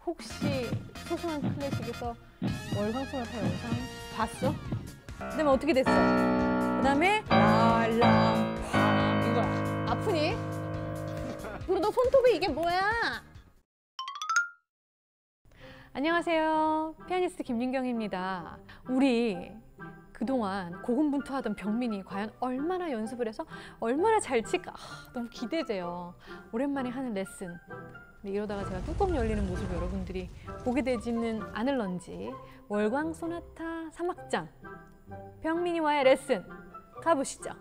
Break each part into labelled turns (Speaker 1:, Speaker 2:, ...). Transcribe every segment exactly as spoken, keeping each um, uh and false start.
Speaker 1: 혹시 소소한 클래식에서 월광 소나타 영상 봤어? 그 다음에 어떻게 됐어? 그 다음에 랄랑 팡 이거야. 아프니? 그리고 너 손톱에 이게 뭐야? 안녕하세요. 피아니스트 김윤경입니다. 우리 그동안 고군분투하던 병민이 과연 얼마나 연습을 해서 얼마나 잘 칠까? 아, 너무 기대돼요. 오랜만에 하는 레슨. 근데 이러다가 제가 뚜껑 열리는 모습을 여러분들이 보게 되지는 않을런지 월광 소나타 삼 악장 병민이와의 레슨 가보시죠.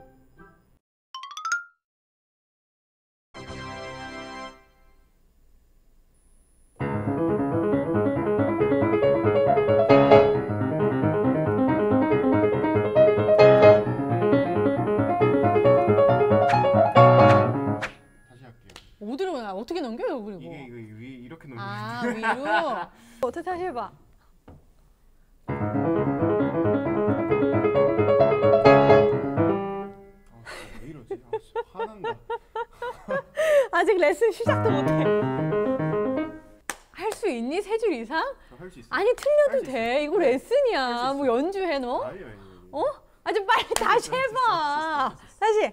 Speaker 1: 어디로 가? 어떻게 넘겨요, 그리고?
Speaker 2: 이게 이거 위 이렇게 넘겨.
Speaker 1: 아, 위로? 어떻게 다시 해봐.
Speaker 2: 아, 왜 이러지? 아, 화난다.
Speaker 1: 아직 레슨 시작도 못해. 할 수 있니? 세 줄 이상?
Speaker 2: 할 수 있어.
Speaker 1: 아니, 틀려도
Speaker 2: 수
Speaker 1: 돼.
Speaker 2: 있어.
Speaker 1: 이거 레슨이야. 뭐 연주해, 너?
Speaker 2: 아니 아니.
Speaker 1: 어? 아, 좀 빨리 다시 해봐. 다시.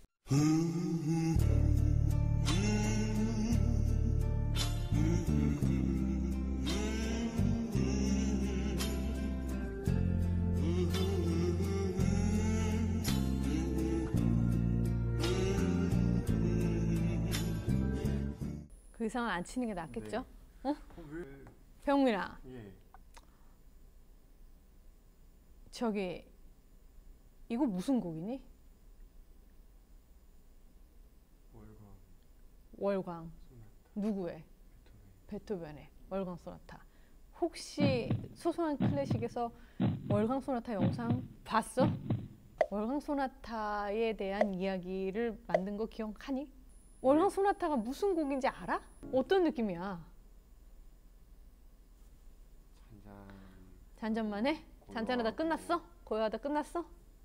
Speaker 1: 그 이상은 안 치는 게 낫겠죠?
Speaker 2: 네.
Speaker 1: 어?
Speaker 2: 어, 왜?
Speaker 1: 병민아,
Speaker 2: 예.
Speaker 1: 저기 이거 무슨 곡이니?
Speaker 2: 월광.
Speaker 1: 월광.
Speaker 2: 소나타.
Speaker 1: 누구의?
Speaker 2: 베토벤.
Speaker 1: 베토벤의 월광 소나타. 혹시 소소한 클래식에서 월광 소나타 영상 봤어? 월광 소나타에 대한 이야기를 만든 거 기억하니? 월광 소나타가 무슨 곡인지 알아? 어떤 느낌이야?
Speaker 2: 잔잔.
Speaker 1: 잔잔만 해? 잔잔하다 끝났어? 고요하다 끝났어?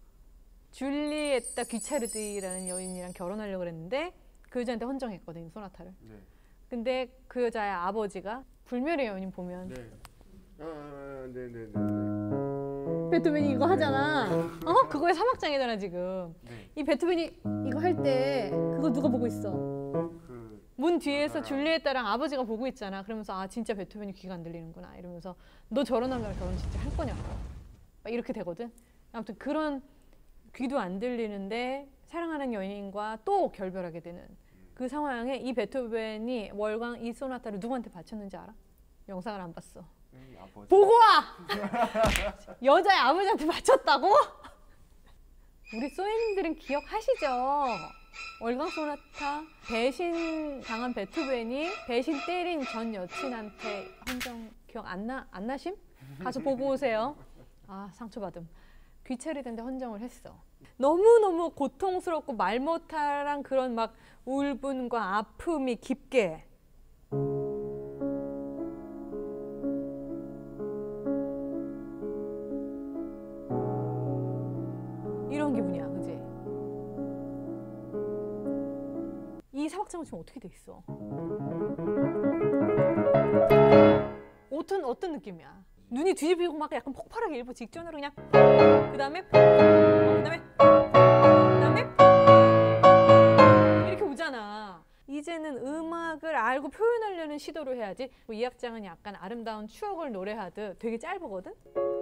Speaker 1: 줄리에타 귀차르디라는 여인이랑 결혼하려고 그랬는데 그 여자한테 헌정했거든, 소나타를.
Speaker 2: 네.
Speaker 1: 근데 그 여자의 아버지가 불멸의 여인 보면
Speaker 2: 네. 아, 네, 네, 네, 네.
Speaker 1: 베토벤이 이거 하잖아. 어? 그거의 삼 악장이잖아 지금.
Speaker 2: 네.
Speaker 1: 이 베토벤이 이거 할 때 그거 누가 보고 있어?
Speaker 2: 그
Speaker 1: 문 뒤에서
Speaker 2: 여자가.
Speaker 1: 줄리에타랑 아버지가 보고 있잖아. 그러면서 아 진짜 베토벤이 귀가 안 들리는구나 이러면서 너 저런 남자랑 결혼 진짜 할 거냐고 막 이렇게 되거든. 아무튼 그런 귀도 안 들리는데 사랑하는 연인과 또 결별하게 되는 그 상황에 이 베토벤이 월광 이 소나타를 누구한테 바쳤는지 알아? 영상을 안 봤어.
Speaker 2: 네, 아버지.
Speaker 1: 보고 와! 여자의 아버지한테 바쳤다고? 우리 소인들은 기억하시죠? 월광 소나타 배신 당한 베토벤이 배신 때린 전 여친한테 헌정 기억 안 나, 안 나심? 가서 보고 오세요. 아, 상처받음. 귀차르디한테 헌정을 했어. 너무너무 고통스럽고 말 못할 그런 막 울분과 아픔이 깊게 이런 기분이야, 그지? 이 사박장을 지금 어떻게 돼 있어? 어떤 어떤 느낌이야? 눈이 뒤집히고 막 약간 폭발하기 일보 직전으로 그냥 그 다음에 그 다음에 그 다음에 이렇게 오잖아. 이제는 음악을 알고 표현하려는 시도를 해야지. 이 악장은 약간 아름다운 추억을 노래하듯 되게 짧거든?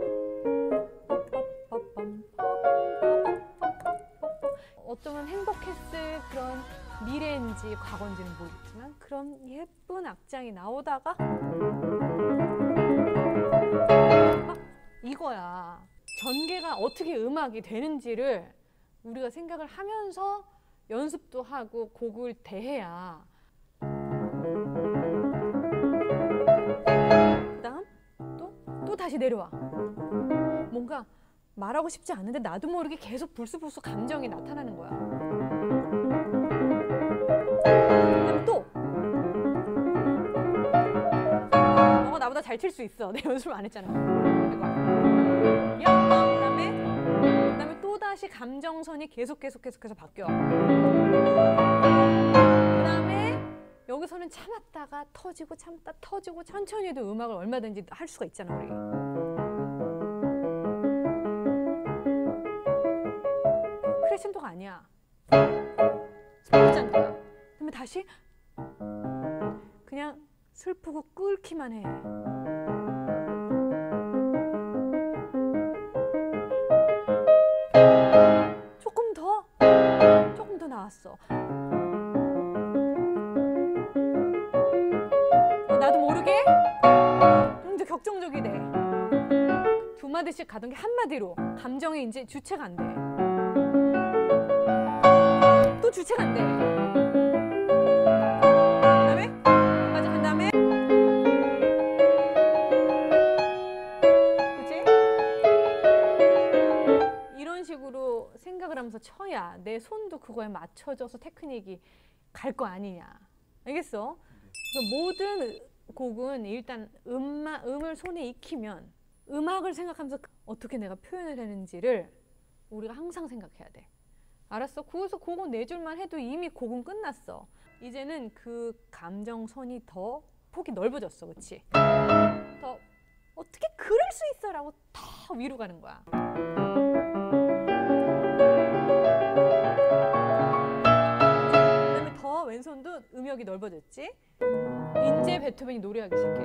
Speaker 1: 어쩌면 행복했을 그런 미래인지 과거인지는 모르겠지만 그런 예쁜 악장이 나오다가 막 이거야. 전개가 어떻게 음악이 되는지를 우리가 생각을 하면서 연습도 하고 곡을 대해야 그 다음 또, 또 다시 내려와. 뭔가 말하고 싶지 않은데 나도 모르게 계속 불쑥불쑥 감정이 나타나는 거야. 그다음에 또 너가 나보다 잘 칠 수 있어. 내 연습을 안 했잖아. 이거. 그다음에 그다음에 또 다시 감정선이 계속 계속 계속해서 바뀌어. 그다음에 여기서는 참았다가 터지고 참았다 터지고 천천히 해도 음악을 얼마든지 할 수가 있잖아 우리. 크레센도가 아니야. 스포르잔도야. 그러면 다시 그냥 슬프고 끓기만 해. 조금 더, 조금 더 나왔어. 어, 나도 모르게 좀 더 격정적이 돼. 두 마디씩 가던 게 한 마디로. 감정이 이제 주체가 안 돼. 또 주체가 안 돼. 그다음에 한 마디 한 다음에, 그치? 이런 식으로 생각을 하면서 쳐야 내 손도 그거에 맞춰져서 테크닉이 갈 거 아니냐. 알겠어? 그래서 모든 곡은 일단 음마, 음을 손에 익히면 음악을 생각하면서 어떻게 내가 표현을 하는지를 우리가 항상 생각해야 돼. 알았어? 거기서 곡은 네 줄만 해도 이미 곡은 끝났어. 이제는 그 감정선이 더 폭이 넓어졌어. 그치? 더 어떻게 그럴 수 있어 라고 더 위로 가는 거야. 그다음에 더 왼손도 음역이 넓어졌지? 이제 베토벤이 노래하기 시작해.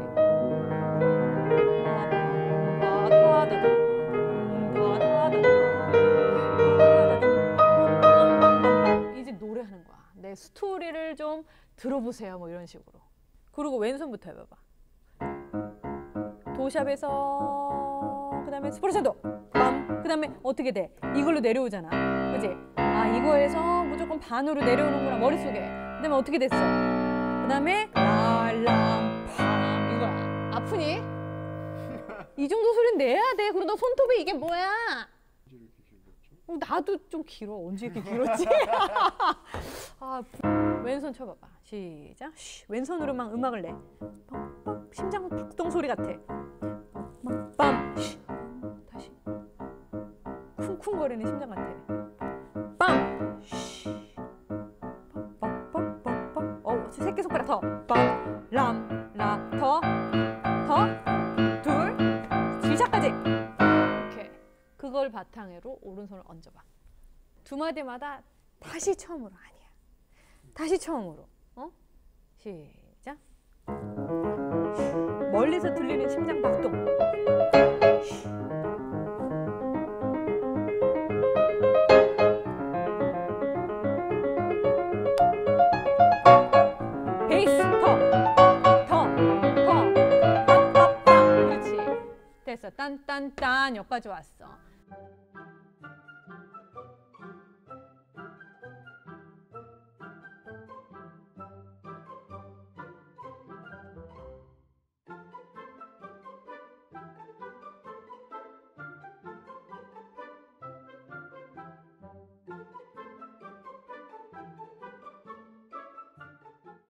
Speaker 1: 이제 노래하는 거야. 내 스토리를 좀 들어보세요. 뭐 이런 식으로. 그리고 왼손부터 해봐봐. 도샵에서 그 다음에 스포르잔도 빰. 그 다음에 어떻게 돼? 이걸로 내려오잖아. 그치? 아 이거에서 무조건 반으로 내려오는구나 머릿속에. 그 다음에 어떻게 됐어? 그 다음에 랄람 팡 이거야. 아프니? 이 정도 소리는 내야 돼. 그리고 너 손톱이 이게 뭐야? 어, 나도 좀 길어. 언제 이렇게 길었지? 아, 왼손 쳐봐봐. 시작. 쉬. 왼손으로만 음악을 내. 빰빰. 심장 박동 소리 같아. 빰. 쉬. 다시. 쿵쿵거리는 심장 같아. 빰. 쉬. 빰빰빰빰빰. 어, 새끼 손가락 더. 빰. 람. 라. 더. 더. 둘. 시작까지. 오케이. 그걸 바탕으로 오른손을 얹어봐. 두 마디마다 다시 처음으로. 아니야. 다시 처음으로. 어? 시작. 멀리서 들리는 심장 박동. 베이스 더. 더. 더. 빰빰빰. 그렇지. 됐어. 딴딴딴 여기까지 왔어.